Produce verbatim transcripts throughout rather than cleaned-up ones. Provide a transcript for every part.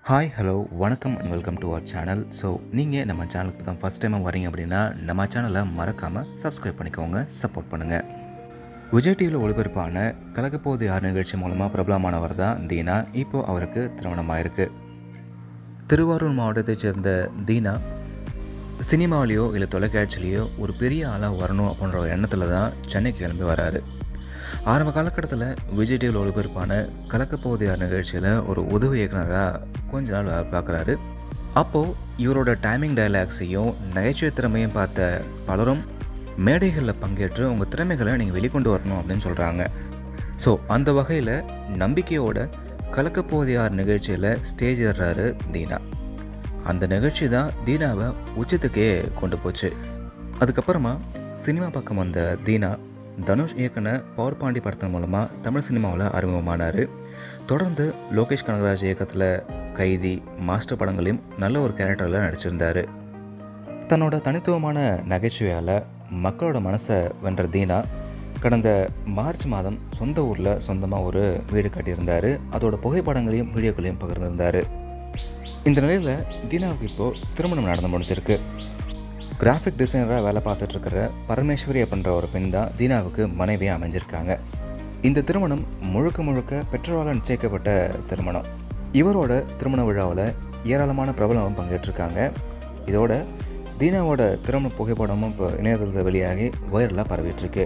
Hi hello வணக்கம் and welcome to our channel. So நீங்கள் நம்ம சேனலுக்கு தான் ஃபஸ்ட் டைமாக வரீங்க அப்படின்னா நம்ம சேனலை மறக்காமல் சப்ஸ்கிரைப் பண்ணிக்கோங்க, சப்போர்ட் பண்ணுங்கள். விஜய் டிவியில் ஒளிபரப்பான கலக்கப்போது யார் நிகழ்ச்சி மூலமாக பிரபலமானவர் தான் தீனா. இப்போது அவருக்கு திருமணமாயிருக்கு. திருவாரூர் மாவட்டத்தைச் சேர்ந்த தீனா சினிமாவிலேயோ இல்லை தொலைக்காட்சியிலையோ ஒரு பெரிய ஆளாக வரணும் அப்படின்ற ஒரு எண்ணத்தில் தான் சென்னைக்கு கிளம்பி வராரு. ஆரம்ப காலகட்டத்தில் விஜய் டிவியில் ஒளிபரப்பான கலக்கப்போது யார் நிகழ்ச்சியில் ஒரு உதவி இயக்குனராக கொஞ்ச நாள் பார்க்குறாரு. அப்போது இவரோட டைமிங் டயலாக்ஸையும் நகைச்சுவை திறமையும் பார்த்த பலரும் மேடைகளில் பங்கேற்று உங்கள் திறமைகளை நீங்கள் வெளிக்கொண்டு வரணும் அப்படின்னு சொல்கிறாங்க. ஸோ அந்த வகையில் நம்பிக்கையோட கலக்கப்போது யார் நிகழ்ச்சியில் ஸ்டேஜ் ஏறுறாரு தீனா. அந்த நிகழ்ச்சி தான் தீனாவை உச்சத்துக்கே கொண்டு போச்சு. அதுக்கப்புறமா சினிமா பக்கம் வந்த தீனா தனுஷ் இயக்குன பவர் பாண்டி படத்தின் மூலமாக தமிழ் சினிமாவில் அறிமுகமானார். தொடர்ந்து லோகேஷ் கனகராஜ் இயக்கத்தில் கைதி, மாஸ்டர் படங்களையும் நல்ல ஒரு கேரக்டரில் நடிச்சிருந்தார். தன்னோட தனித்துவமான நகைச்சுவையால் மக்களோட மனசை வென்ற தீனா கடந்த மார்ச் மாதம் சொந்த ஊரில் சொந்தமாக ஒரு வீடு கட்டியிருந்தார். அதோட புகைப்படங்களையும் வீடியோக்களையும் பகிர்ந்திருந்தார். இந்த நிலையில் தீனாவுக்கு இப்போது திருமணம் நடந்து முடிஞ்சிருக்கு. கிராஃபிக் டிசைனராக வேலை பார்த்துட்ருக்கிற பரமேஸ்வரி அப்படின்ற ஒரு பெண் தான் தீனாவுக்கு மனைவியாக அமைஞ்சிருக்காங்க. இந்த திருமணம் முழுக்க முழுக்க பெற்றோரால் நிச்சயிக்கப்பட்ட திருமணம். இவரோட திருமண விழாவில் ஏராளமான பிரபலமும் பங்கேற்றிருக்காங்க. இதோட தீனாவோட திருமண புகைப்படமும் இப்போ இணையதளத்தில் வெளியாகி வைரலாக பரவிட்டுருக்கு.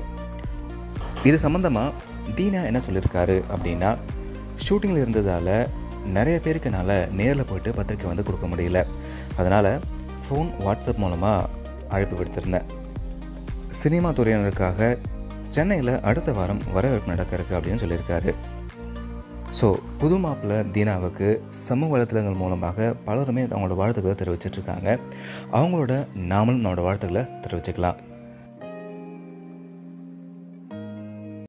இது சம்மந்தமாக தீனா என்ன சொல்லியிருக்காரு அப்படின்னா, ஷூட்டிங்கில் இருந்ததால் நிறைய பேருக்கு என்னால் நேரில் போய்ட்டு பத்திரிக்கை வந்து கொடுக்க முடியல. அதனால் ஃபோன், வாட்ஸ்அப் மூலமாக அழைப்பு விடுத்திருந்தேன். சினிமா துறையினருக்காக சென்னையில் அடுத்த வாரம் வரவேற்பு நடக்க இருக்கு அப்படின்னு சொல்லியிருக்காரு. ஸோ புது மாப்பிள்ளை தீனாவுக்கு சமூக வலைத்தளங்கள் மூலமாக பலருமே அவங்களோட வாழ்த்துக்களை தெரிவிச்சிட்ருக்காங்க. அவங்களோட நாமளும் நம்மளோட வாழ்த்துக்களை தெரிவிச்சுக்கலாம்.